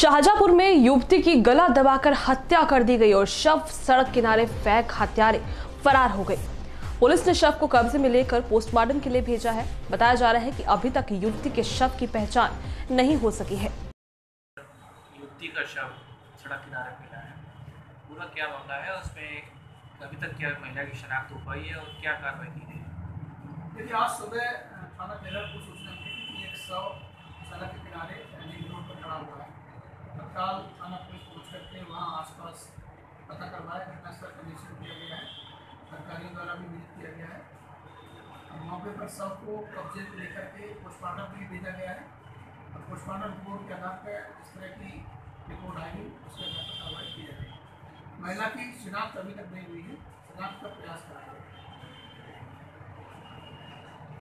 शाहजहांपुर में युवती की गला दबाकर हत्या कर दी गई और शव सड़क किनारे फेंक हत्यारे फरार हो गए। पुलिस ने शव को कब्जे में लेकर पोस्टमार्टम के लिए भेजा है। बताया जा रहा है कि अभी तक युवती के शव की पहचान नहीं हो सकी है। युवती का शव सड़क किनारे मिला है। पूरा क्या मामला है, उसमें अभी तक क्या महिला की शनाख्त हो पाई है और क्या कार्रवाई की गई है? देखिए, आज सुबह थाना टेलर को सूचना मिली कि एक शव सड़क के किनारे लिंक रोड पर खड़ा हुआ है। तत्काल थाना पुलिस पहुँच करके वहाँ आसपास पता करवाया, घटनास्थल का निरीक्षण किया गया है, अधिकारियों द्वारा भी विजिट किया गया है। मौके पर शव को कब्जे में लेकर के पोस्टमार्टम के लिए भेजा गया है और पोस्टमार्टम रिपोर्ट के आधार पर जिस तरह की रिपोर्ट आएगी उसके आधार पर कार्रवाई की जाएगी। महिला की शिनाख्त अभी तक नहीं हुई है, शिनाख्त का प्रयास कराया